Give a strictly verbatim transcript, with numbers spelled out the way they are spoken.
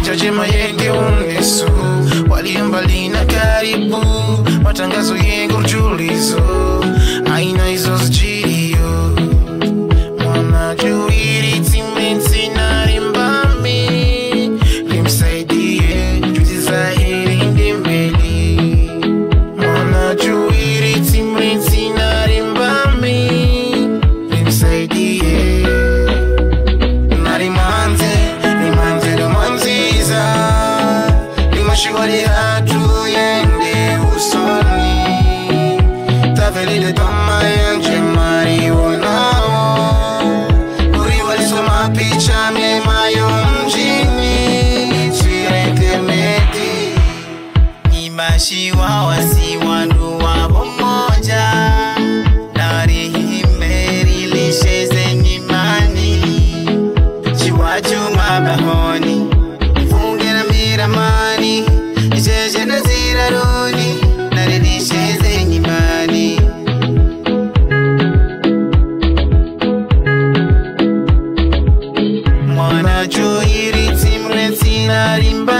Chache mayenge unesu walimbali na karibu matangazo yengo mjulizo aina hizo zijiyo mwana juiri timenti na rimbami limsaidie juzi zahiri ndimeli mwana juiri timenti na rimbami limsaidie narimanze rimanze romanziza limashigwari hatu yende usoni tafelide toma yanje marionao uriwalisoma picha memayo mjini sirentemeti Nimashiwa wasiwandu wabo moja narihimeri lisheze nyimani chiwachuma bahoni ifunge na miramani ijeje na ziraroni naririsheze nyimani mwana juiri timreti narimba